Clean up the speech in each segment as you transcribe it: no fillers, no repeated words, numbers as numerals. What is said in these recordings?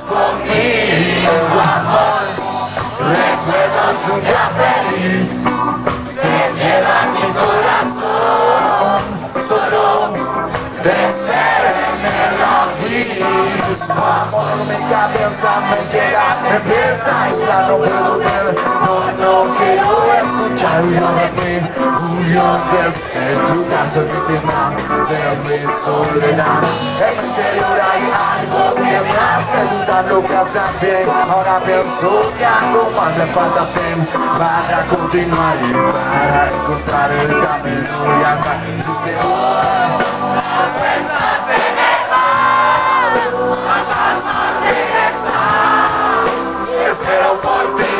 conmigo, amor. Recuerdos de un día feliz se llevan mi corazón. Solo te espero en el abismo, amor. Mi cabeza me llega, me empieza a aislar, no puedo ver, no quiero escuchar. Huyo de mí, huyo de este lugar, soy víctima de mi soledad. En mi interior hay algo que me hace dudar lo que hacen bien. Ahora pienso que algo más le falta fin para continuar y para encontrar el camino y andar. Dice, oh, las fuerzas se me van, fantasmas regresan. Espero por ti,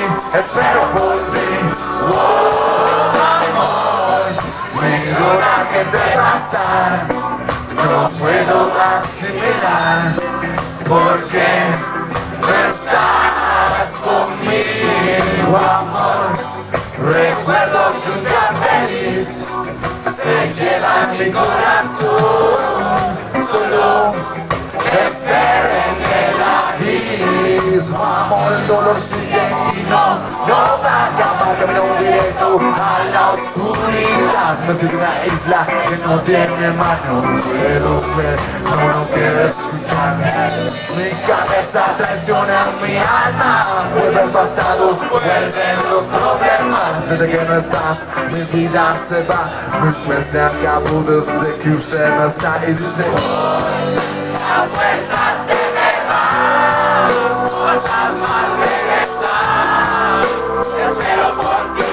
oh amor. Miro la gente pasar, no puedo asimilar porque no estás conmigo, amor. Recuerdos de un día feliz se llevan mi corazón. Solo espero en el abismo, amor. El dolor sigue y no va a acabar. Camino directo a la oscuridad. Me siento una isla que no tiene mar. No puedo ver, no quiero escuchar. Mi cabeza traiciona mi alma. Vuelve el pasado, vuelven los problemas. Desde que no estás, mi vida se va. Mi fe se acabó desde que usted no está. Y dice, oh, las fuerzas se me van, fantasmas regresan. Espero por ti,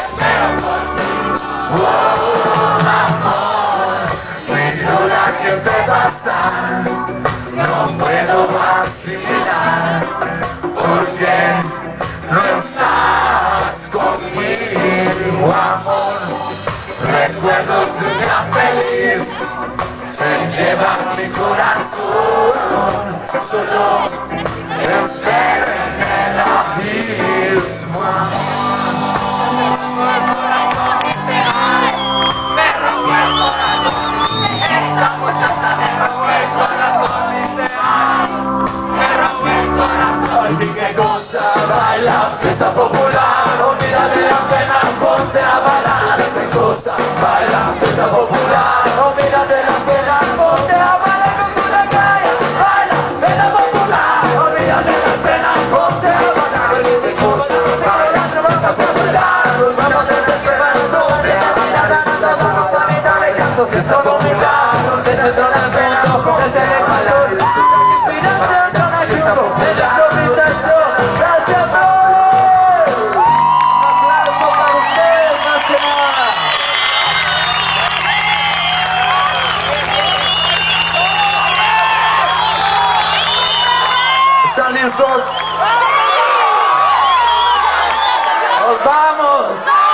oh amor. Miro la gente pasar, no puedo asimilar porque no estás conmigo, amor. Recuerdos de un día feliz se lleva mi corazón. Solo espero en el abismo, El corazón dice ay, me rompe el corazón. Esa muchacha me rompe el corazón, dice ay, me rompe el corazón. así que goza, baila, fiesta popular. Olvídate las penas, ponte a bailar. Se goza, baila, fiesta popular. Olvídate las penas, ponte a bailar con su calle. Baila, fiesta popular. Olvídate las penas, ponte a bailar. Se goza, baila, fiesta popular. Vamos a desesperar, ponte a bailar. Se goza, baila, fiesta popular. Te siento la pena, ponte a bailar. Inspiración, fiesta popular. Gracias, bro. Un aplauso para ustedes, más que nada. ¿Están listos? ¡Nos vamos!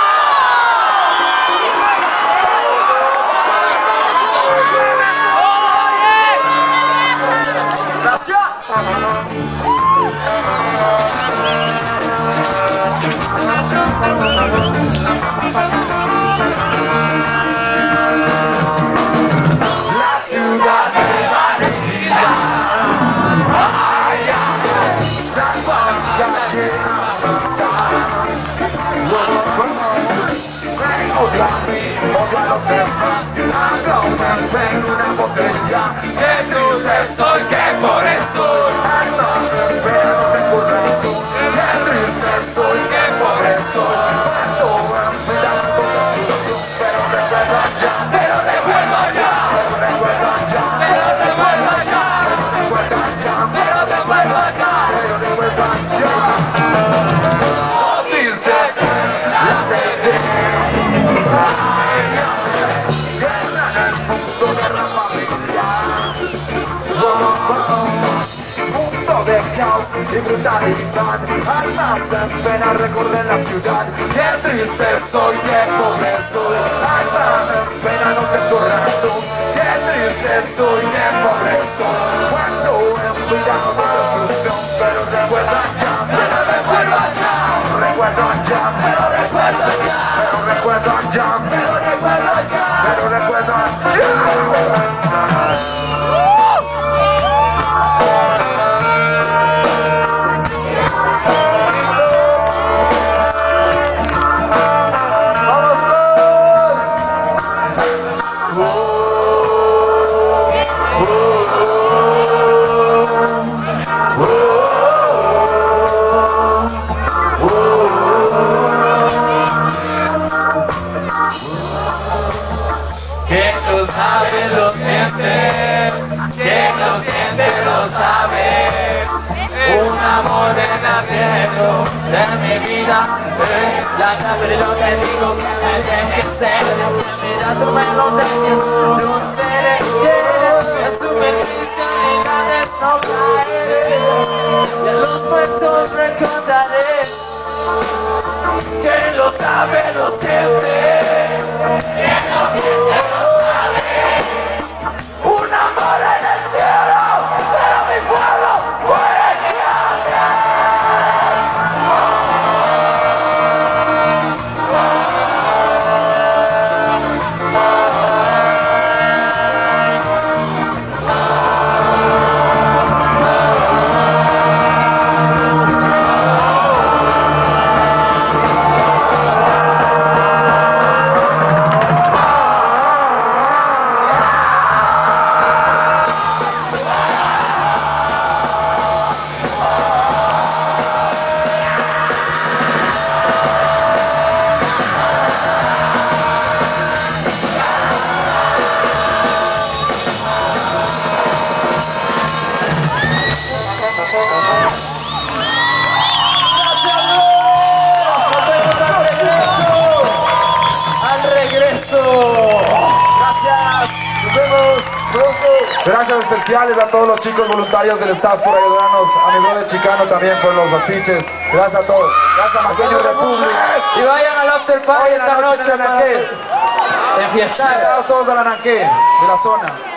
¡Gracias! La ciudad me va a necesitar. San Juan ya llega a cantar. Otra los demás. Haga en una botella. Que dulce soy, que por eso pero no tengo razón. Que triste soy, que por eso cuando mirando la situación. Pero recuerdo ya, pero recuerdo ya, pero recuerdo ya, pero recuerdo ya, pero recuerdo ya, pero recuerdo ya. No dices la de guerra en el mundo de la familia. Mundo de caos y brutalidad. Almas en pena recorren la ciudad. Qué triste soy, qué pobre soy. Almas en pena, no tengo razón. Qué triste soy, qué pobre soy. Cuando en vida no tengo solución. Pero recuerda ya, pero recuerda ya. Recuerdo ya, pero recuerdo ya. Pero recuerdo ya, pero recuerdo ya. Pero recuerdo ya. haciendo de mi vida es la clave de lo que digo que me deje ser. Mira tu melodía, no seré quien es tu bendición y ganes no caer. De los puestos recordaré que lo sabe, lo siente. Quien lo siente, lo sabe. Un amor en el cielo, pero mi fuego puede cambiar. Gracias especiales a todos los chicos voluntarios del staff por ayudarnos, a mi brother Chicano también por los afiches. Gracias a todos. Gracias a Maqueño República. Y vayan al after party esta noche en Anaquel. en fiesta. Todos a la Anaquel, de la zona.